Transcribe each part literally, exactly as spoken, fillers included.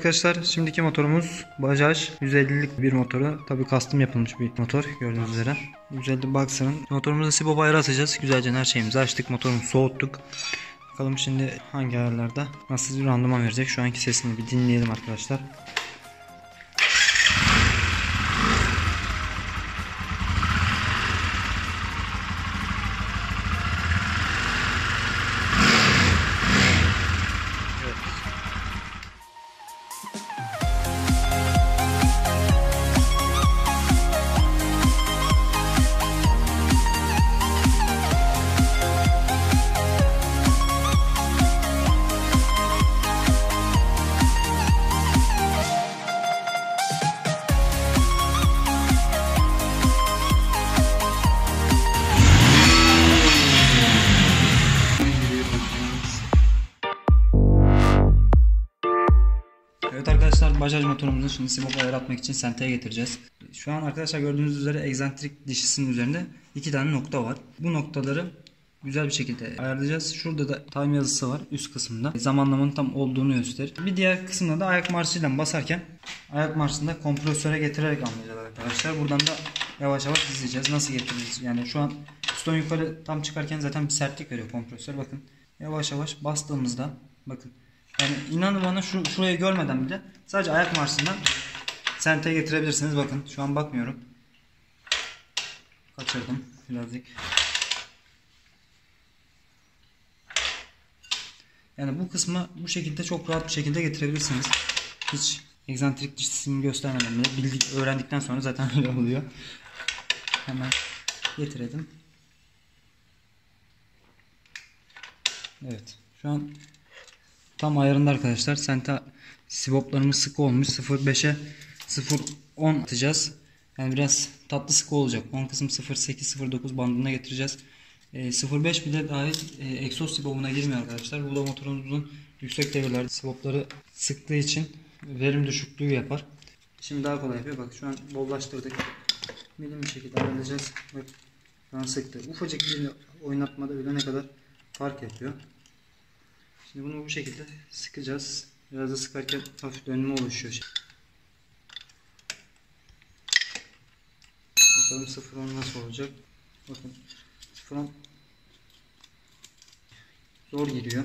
Arkadaşlar şimdiki motorumuz Bajaj yüz ellilik bir motoru. Tabi custom yapılmış bir motor gördüğünüz üzere. yüz elli Boxer'ın. Motorumuza Sibo bayrağı atacağız. Güzelce her şeyimizi açtık. Motorumuzu soğuttuk. Bakalım şimdi hangi ayarlarda nasıl bir randıman verecek. Şu anki sesini bir dinleyelim arkadaşlar. Evet arkadaşlar, Bajaj motorumuzu şimdi Sibo bayrağı atmak için senteye getireceğiz. Şu an arkadaşlar gördüğünüz üzere egzantrik dişisinin üzerinde iki tane nokta var. Bu noktaları güzel bir şekilde ayarlayacağız. Şurada da time yazısı var üst kısmında. Zamanlamanın tam olduğunu gösterir. Bir diğer kısımda da ayak marşıyla basarken ayak marşını da kompresöre getirerek anlayacağız arkadaşlar. Buradan da yavaş yavaş izleyeceğiz. Nasıl getiririz? Yani şu an piston yukarı tam çıkarken zaten bir sertlik veriyor kompresör. Bakın yavaş yavaş bastığımızda bakın. Yani inanın bana şu, şurayı görmeden bile sadece ayak marşından senteye getirebilirsiniz. Bakın şu an bakmıyorum. Kaçırdım birazcık. Yani bu kısmı bu şekilde çok rahat bir şekilde getirebilirsiniz. Hiç egzantrik dişisini göstermeden bile bildik, öğrendikten sonra zaten öyle oluyor. Hemen getirelim. Evet. Şu an tam ayarında arkadaşlar. Senta siboplarımız sıkı olmuş. sıfır virgül beşe sıfır virgül on atacağız. Yani biraz tatlı sıkı olacak. on kısım sıfır virgül sekiz sıfır virgül dokuz bandına getireceğiz. E, sıfır virgül beş bile dahil e, egzoz sibopuna girmiyor arkadaşlar. Bu da motorumuzun yüksek devirlerde sibopları sıktığı için verim düşüklüğü yapar. Şimdi daha kolay yapıyor. Bak şu an bollaştırdık. Milim bir şekilde ayarlayacağız. Bak şu an sıktı. Ufacık bir oynatmada bile ne kadar fark yapıyor. Şimdi bunu bu şekilde sıkacağız. Biraz da sıkarken hafif dönme oluşuyor. Bakalım sıfır virgül on nasıl olacak. Bakın sıfır virgül on zor giriyor.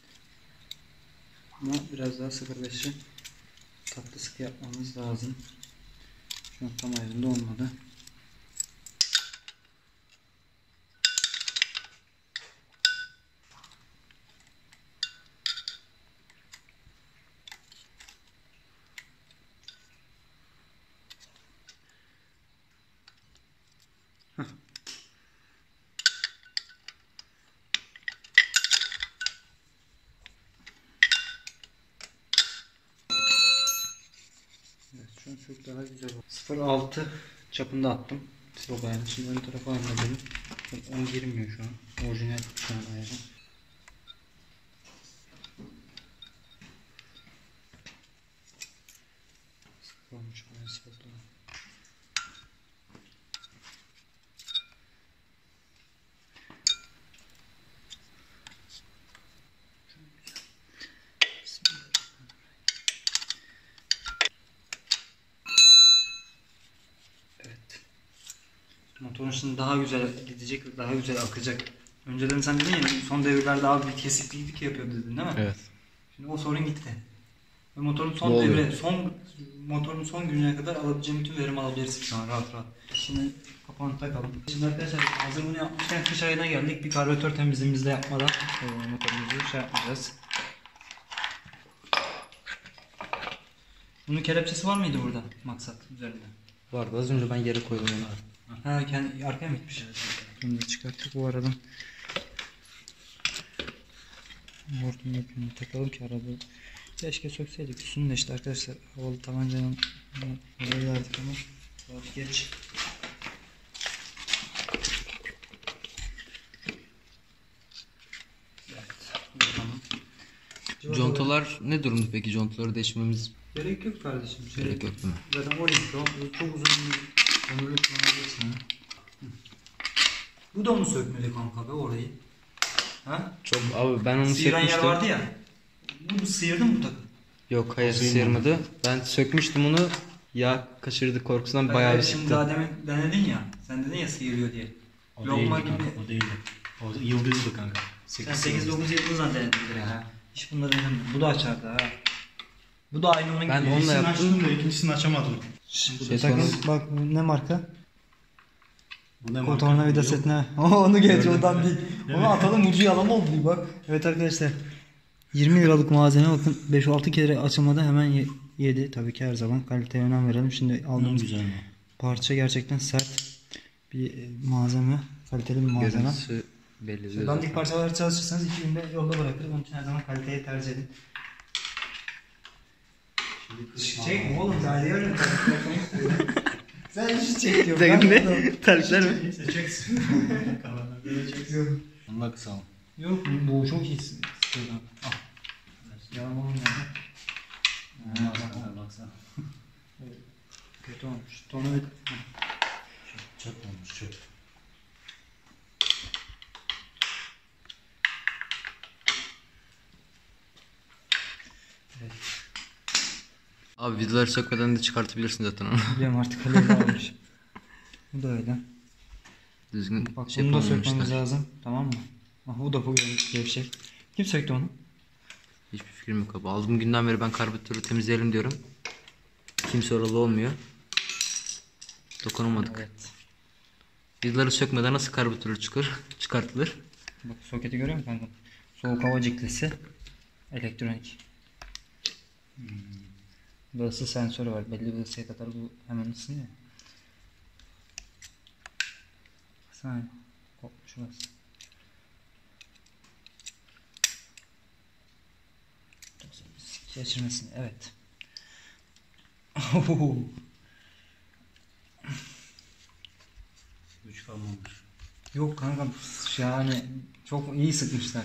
Ama biraz daha sıfır virgül beşi tatlı sıkı yapmamız lazım. Şu an tam ayarında olmadı. Evet, şu an çok daha güzel oldu. sıfır virgül altı çapında attım. Sibo bayrağı. Şimdi ön tarafa ayarladım. on girmiyor şu an. Orijinal şu an ayarı. Sıkılmış bayağı sıkıldı. Motorun şimdi daha güzel gidecek, daha güzel akacak. Önceden sen dedin ya son devirlerde abi bir kesiklik yapıyor dedin değil mi? Evet. Şimdi o sorun gitti. Ve motorun son ne devre, oluyor? son motorun son gününe kadar alabileceğin bütün verimi alabilirsin şu an rahat rahat. Şimdi kapağını takalım. Şimdi arkadaşlar hazır bunu yapmışken kış ayına geldik. Bir karbüratör temizliğimizi de yapmadan e, motorumuzu şey yapmayacağız. Bunun kelepçesi var mıydı burada maksat üzerinde? Vardı, az önce ben yere koydum onu. Ha, kendi arkaya mı gitmiş? Bunu da çıkarttık bu arada. Hortum yapımını takalım ki araba. Keşke sökseydik. Üstünü de işte arkadaşlar havalı tabancanın havayı verdik ama saat geç. Evet. Tamam. Contalar ne durumda peki? Contaları değişmemiz gerek yok kardeşim. Şey, gerek yok değil mi? Zaten on litre, çok uzun bir ömürlük kullanabilirsin. Bu da mı sökmeli kanka be orayı? Ha? Çok abi ben onu Sıyıran yer sökmüştüm. vardı ya. Bunu sıyırdın mı bu takım? Yok, hayır, Sıyırmadı. sıyırmadı. Ben sökmüştüm onu. Yağ kaçırdı korkusundan bayağı bir Şimdi çıktı. daha demin denedin ya. Sen dedin ya sıyırıyor diye. O Lokma değildi kanka. gibi. O değildi. O yıldızdı kanka. Sen sekiz dokuz yıldızla denedin direkt ha. Hiç bunda denemedim. Bu da açardı ha. Bu da aynı onun gibi. Ben onunla Birincisini yaptım. açtım da ikincisini açamadım. Şey Sakın sonra- bak bu ne marka? Bu ne O marka? tornavida Yok. setine. Onu geç Gördüm. oradan değil. Onu atalım ucu yalan oldu diye bak. Evet arkadaşlar. yirmi liralık malzeme bakın beş altı kere açılmadı hemen ye- yedi. Tabii ki her zaman kaliteye önem verelim. Şimdi Ne aldığımız güzel mi? parça gerçekten sert bir e, malzeme. Kaliteli bir malzeme. Görüntüsü belli diyor Dandik zaten. parçalar çalışırsanız iki günde yolda bırakır. Onun için her zaman kaliteyi tercih edin. Çek mi oğlum? Daha diyor Sen hiç çek diyor. Tek Ben ne? adam- Terlikler mi? Neyse çeksin. Kalanları çeksin. Allah kısa ol. Yok bu çok iyi sıkıyordu. Al. Yalan olmuyor. Baksana baksana. Kötü olmuş. Tonu bir... Çöp olmuş çöp. Abi vidaları sökmeden de çıkartabilirsin zaten onu. Biliyorum artık öyle almış. Bu da öyle. Düzgün Bak şey bunu da yapamamışlar. sökmemiz lazım. Tamam mı? Bak bu da bu gevşek. Kim söktü onu? Hiçbir fikrim yok abi. Aldığım günden beri ben karbüratörü temizleyelim diyorum. Kimse oralı olmuyor. Dokunamadık. Evet. Vidaları sökmeden nasıl karbüratör çıkar, çıkartılır? Bak soketi görüyor musun kanka? Soğuk hava ciklesi. Elektronik. Hmm. Bir ısı sensörü var. Belli bir ısıya kadar bu hemen ısınıyor. Saniye. Kopmuş şurası. Geçirmesin. Evet. Üç kalmamış. Yok kanka yani çok iyi sıkmışlar.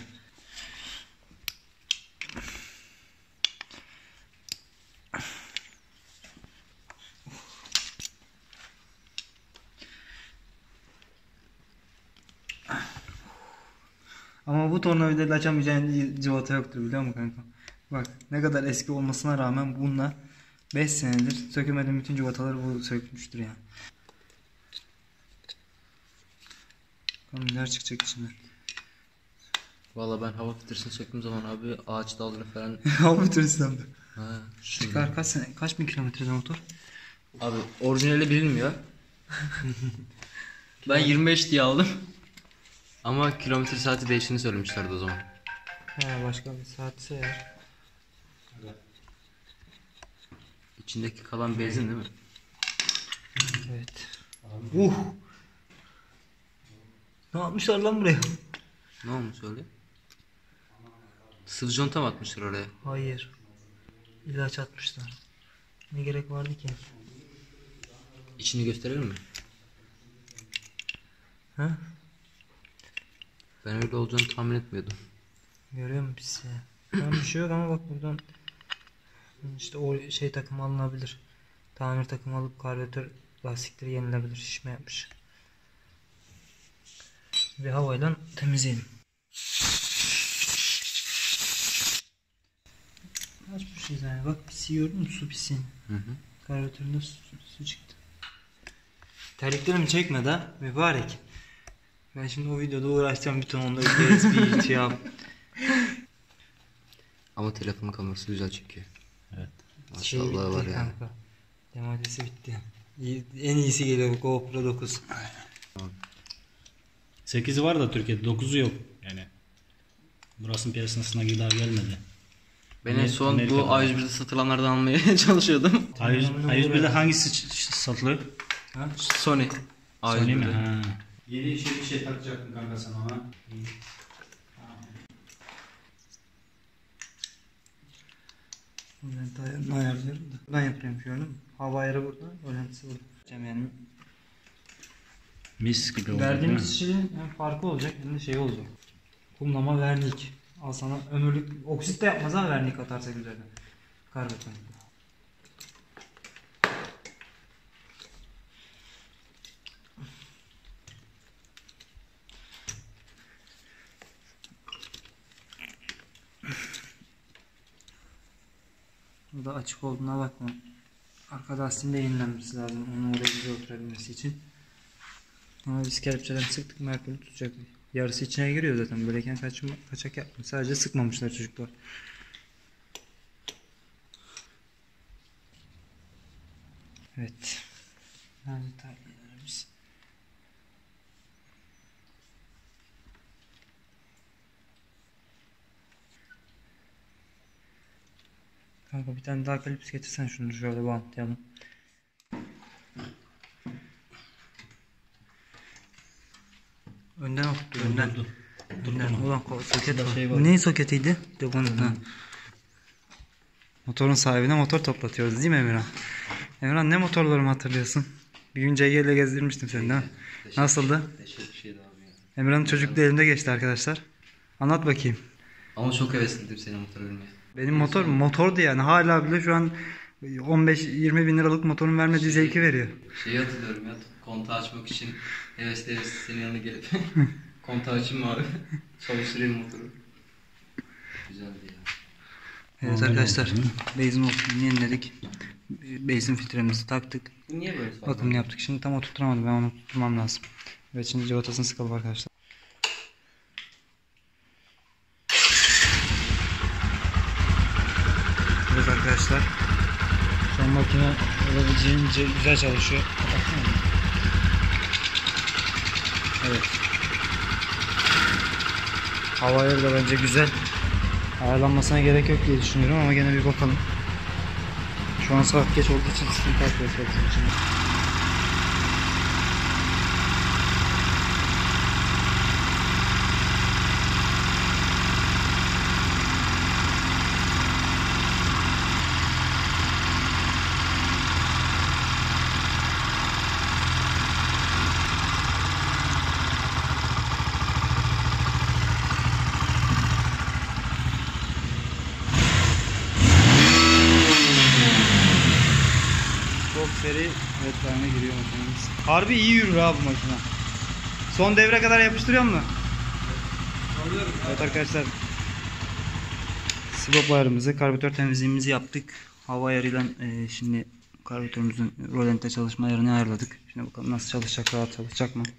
Ama bu tornavidayla açamayacağın cıvata yoktur biliyor musun kanka? Bak ne kadar eski olmasına rağmen bununla beş senedir sökemediğim bütün cıvataları bu sökmüştür yani. Bakalım neler çıkacak içinden. Valla ben hava filtresini söktüğüm zaman abi ağaç dalları falan. Hava filtresinden de. Ha, şimdi. Çıkar kaç sene, kaç bin kilometrede motor? Abi orijinali bilinmiyor. Ben yirmi beş diye aldım. Ama kilometre saati değiştiğini söylemişlerdi o zaman. Ha başka bir saatse eğer. İçindeki kalan benzin değil mi? Evet. Uh. Ne yapmışlar lan buraya? Ne olmuş öyle? Sıvı conta mı atmışlar oraya? Hayır. İlaç atmışlar. Ne gerek vardı ki? İçini gösterelim mi? Ha? Ben öyle olacağını tahmin etmiyordum. Görüyor musun pis ya? Tam bir şey yok ama bak buradan işte o şey takımı alınabilir. Tamir takımı alıp karbüratör lastikleri yenilebilir. Şişme yapmış. Bir havayla temizleyelim. Açmışız yani. Bak pisi gördün mü? Su pisi. Hı hı. Karbüratöründe su, su çıktı. Terliklerimi çekme de mübarek. Ben şimdi o videoda uğraşacağım bütün onları kes bir şey yap. Ama telefonun kamerası güzel çekiyor. Evet. Şey Maşallah bitti var yani. kanka. Demadesi bitti. İyi- En iyisi geliyor GoPro dokuz. sekizi var da Türkiye'de dokuzu yok. Yani burasının piyasasına daha gelmedi. Ben en son Amerika'da bu var. A yüz birde satılanlardan almaya çalışıyordum. A yüz birde hangisi ç- satılıyor? Ha? Sony. Sony mi? A yüz birde. Ha. Yeni şey bir şey takacaktım kanka sana ona. Olenti ayarını ayarlıyorum da. Ben yapıyorum şöyle. Hava ayarı burada. Olentisi burada. Yapacağım yani. Mis gibi oldu. değil Verdiğimiz mi? şeyin hem farkı olacak hem de şey olacak. Kumlama vernik. Al sana ömürlük oksit de yapmaz ha vernik atarsak üzerine. Karbüratör. Burada açık olduğuna bakma. Arka lastiğin de yenilenmesi lazım. Onun oraya güzel oturabilmesi için. Ama biz kelepçeden sıktık mı her türlü tutacak. Yarısı içine giriyor zaten. Böyleyken kaçma, kaçak yapmıyor. Sadece sıkmamışlar çocuklar. Evet. Nerede tabilerimiz? Kanka bir tane daha klips getirsen şunu şöyle bantlayalım. Önden oturttu önden. Dur, dur. Önden. Ulan soket var. Şey var. Bu neyin soketiydi? Deponun. Ha. Motorun sahibine motor toplatıyoruz değil mi Emirhan? Emirhan ne motorlarımı hatırlıyorsun? Bir gün C G ile gezdirmiştim seni değil mi? Nasıldı? Teşekkür şeydi abi ya. Emirhan'ın çocukluğu elimde geçti arkadaşlar. Anlat bakayım. Ama çok hevesliydim senin motoru bilmeye. Benim motor motordu yani. Hala bile şu an on beş yirmi bin liralık motorun vermediği zevki veriyor. Şeyi hatırlıyorum ya, kontağı açmak için hevesli hevesli senin yanına gelip kontağı açayım abi, çalıştırayım motoru. Güzeldi ya. Evet Normal arkadaşlar, oldu, değil mi? benzin motorunu yeniledik. Benzin filtremizi taktık. Bu niye böyle sağlam? Bakımını yaptık. Şimdi tam oturtamadım. Ben onu tutturmam lazım. Evet şimdi cıvatasını sıkalım arkadaşlar. Evet arkadaşlar. Şu an makine olabildiğince güzel çalışıyor. Evet. Hava ayarı da bence güzel. Ayarlanmasına gerek yok diye düşünüyorum ama gene bir bakalım. Şu an saat geç olduğu için sıkıntı atıyor bizim için. Çok seri retlerine giriyor makinemiz. Harbi iyi yürür ha bu makine. Son devre kadar yapıştırıyor mu? Evet arkadaşlar. Sibop ayarımızı, karbüratör temizliğimizi yaptık. Hava ayarıyla e, şimdi karbüratörümüzün rolante çalışma ayarını ayarladık. Şimdi bakalım nasıl çalışacak, rahat çalışacak mı?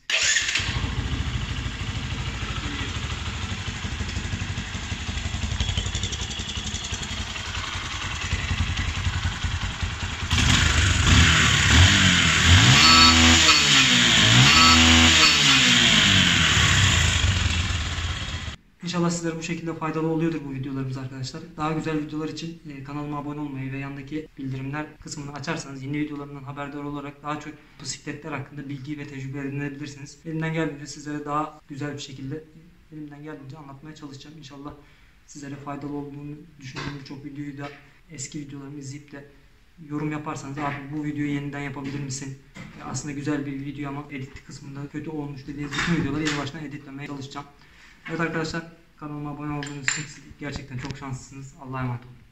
İnşallah sizlere bu şekilde faydalı oluyordur bu videolarımız arkadaşlar. Daha güzel videolar için kanalıma abone olmayı ve yandaki bildirimler kısmını açarsanız yeni videolarımdan haberdar olarak daha çok bisikletler hakkında bilgi ve tecrübe edinebilirsiniz. Elimden geldiğince sizlere daha güzel bir şekilde elimden geldiğince anlatmaya çalışacağım. İnşallah sizlere faydalı olduğunu düşündüğüm birçok videoyu da eski videolarımı izleyip de yorum yaparsanız abi bu videoyu yeniden yapabilir misin? Aslında güzel bir video ama edit kısmında kötü olmuş dediğiniz bütün videoları yeni baştan editlemeye çalışacağım. Evet arkadaşlar, kanalıma abone olduğunuz için gerçekten çok şanslısınız. Allah'a emanet olun.